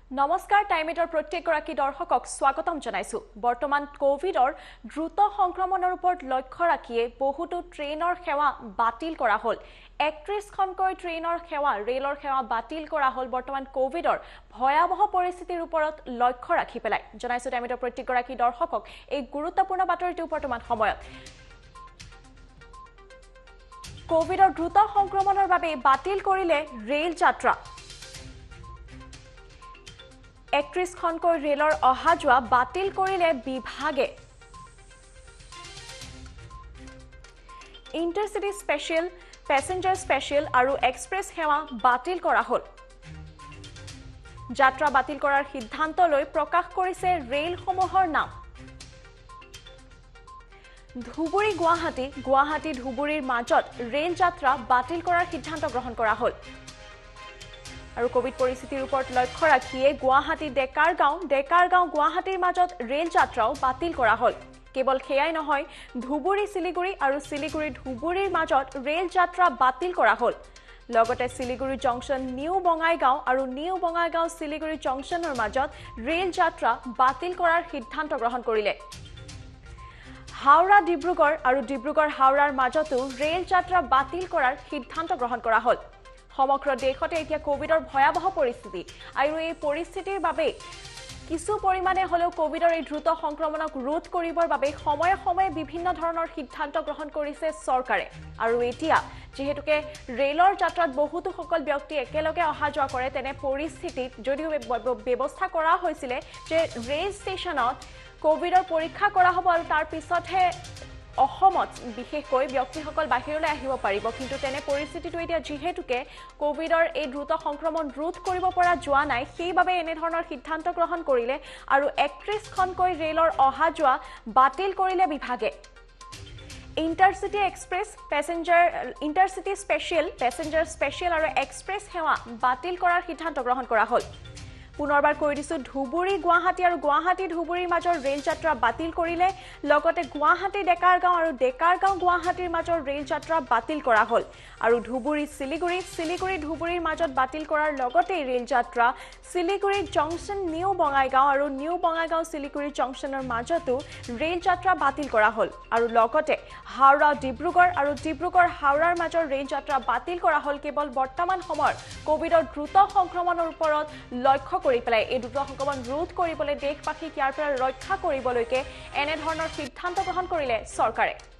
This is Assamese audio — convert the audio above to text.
নমস্কাৰ টাইমেটৰ প্ৰত্যেকগৰাকী দৰ্শকক স্বাগতম জনাইছো বৰ্তমান কোভিডৰ দ্ৰুত সংক্ৰমণৰ ওপৰত লক্ষ্য ৰাখিয়ে বহুতো ট্ৰেইনৰ সেৱা বাতিল কৰা হ'ল 31 খনকৈ ট্ৰেইনৰ সেৱা ৰেলৰ সেৱা বাতিল কৰা হ'ল বৰ্তমান কোভিডৰ ভয়াবহ পৰিস্থিতিৰ ওপৰত লক্ষ্য ৰাখি পেলাই জনাইছো টাইমেটৰ প্ৰত্যেকগৰাকী দৰ্শকক এই গুৰুত্বপূৰ্ণ বাতৰিটো বৰ্তমান সময়ত কোভিডৰ দ্ৰুত সংক্ৰমণৰ বাবে বাতিল কৰিলে ৰেল যাত্ৰা 31 খনকৈ ৰেলৰ অহা যোৱা বাতিল কৰিলে বিভাগে ইন্টাৰচিটি স্পেশাল প্যাসেঞ্জাৰ স্পেশাল আৰু এক্সপ্ৰেছ সেৱা বাতিল কৰা হ'ল যাত্ৰা বাতিল কৰাৰ সিদ্ধান্ত লৈ প্ৰকাশ কৰিছে ৰেলসমূহৰ নাম ধুবুৰী গুৱাহাটী ধুবুৰীৰ মাজত ৰেল যাত্ৰা বাতিল কৰাৰ সিদ্ধান্ত গ্ৰহণ কৰা হ'ল আৰু কোভিড পৰিস্থিতিৰ ওপৰত লক্ষ্য ৰাখিয়ে গুৱাহাটী ডেকাৰগাঁও গুৱাহাটীৰ মাজত ৰেল যাত্ৰাও বাতিল কৰা হ'ল কেৱল সেয়াই নহয় ধুবুৰী শিলিগুৰি আৰু শিলিগুৰি ধুবুৰীৰ মাজত ৰেল যাত্ৰা বাতিল কৰা হ'ল লগতে শিলিগুৰি জংচন নিউ বঙাইগাঁও আৰু নিউ বঙাইগাঁও শিলিগুৰি জংচনৰ মাজত ৰেল যাত্ৰা বাতিল কৰাৰ সিদ্ধান্ত গ্ৰহণ কৰিলে হাওৰা ডিব্ৰুগড় আৰু ডিব্ৰুগড় হাওৰাৰ মাজতো ৰেল যাত্ৰা বাতিল কৰাৰ সিদ্ধান্ত গ্ৰহণ কৰা হ'ল সমগ্ৰ দেশতে এতিয়া কোভিডৰ ভয়াবহ পৰিস্থিতি আৰু এই পৰিস্থিতিৰ বাবে কিছু পৰিমাণে হলেও কোভিডৰ এই দ্ৰুত সংক্ৰমণক ৰোধ কৰিবৰ বাবে সময়ে বিভিন্ন ধৰণৰ সিদ্ধান্ত গ্ৰহণ কৰিছে চৰকাৰে আৰু এতিয়া যেহেতুকে ৰেলৰ যাত্ৰাত বহুতো সকল ব্যক্তি একেলগে অহা যোৱা কৰে তেনে পৰিস্থিতিত যদিও ব্যৱস্থা কৰা হৈছিল যে ৰেল ষ্টেচনত কোভিডৰ পৰীক্ষা কৰা হ'ব আৰু তাৰ পিছতহে অসমত বিশেষকৈ ব্যক্তিসকল বাহিৰলৈ আহিব পাৰিব কিন্তু তেনে পৰিস্থিতিটো এতিয়া যেহেতুকে কোভিডৰ এই দ্ৰুত সংক্ৰমণ ৰোধ কৰিব পৰা যোৱা নাই সেইবাবে এনে ধৰণৰ সিদ্ধান্ত গ্ৰহণ কৰিলে আৰু 31 খনকৈ ৰেলৰ অহা যোৱা বাতিল কৰিলে বিভাগে intercity express intercity special passenger special আৰু এক্সপ্ৰেছ সেৱা বাতিল কৰাৰ সিদ্ধান্ত গ্ৰহণ কৰা হ'ল পুনৰবাৰ কৈ দিছো ধুবুৰী গুৱাহাটী আৰু গুৱাহাটী ধুবুৰীৰ মাজৰ ৰেল যাত্ৰা বাতিল কৰিলে লগতে গুৱাহাটী ডেকাৰগাঁও আৰু ডেকাৰগাঁও গুৱাহাটীৰ মাজৰ ৰেল যাত্ৰা বাতিল কৰা হ'ল আৰু ধুবুৰী শিলিগুৰি ধুবুৰীৰ মাজত বাতিল কৰাৰ লগতে ৰেল যাত্ৰা শিলিগুৰি জংচন নিউ বঙাইগাঁও আৰু নিউ বঙাইগাঁও শিলিগুৰি জংচনৰ মাজতো ৰেল যাত্ৰা বাতিল কৰা হ'ল আৰু লগতে হাওৰা ডিব্ৰুগড় আৰু ডিব্ৰুগড় হাওৰাৰ মাজৰ ৰেল যাত্ৰা বাতিল কৰা হ'ল কেৱল বৰ্তমান সময়ত কোভিডৰ দ্ৰুত সংক্ৰমণৰ ওপৰত লক্ষ্য কৰি পেলাই এই দ্ৰুত সংক্ৰমণ ৰোধ কৰিবলৈ দেশবাসীক ইয়াৰ পৰা ৰক্ষা কৰিবলৈকে এনে ধৰণৰ সিদ্ধান্ত গ্ৰহণ কৰিলে চৰকাৰে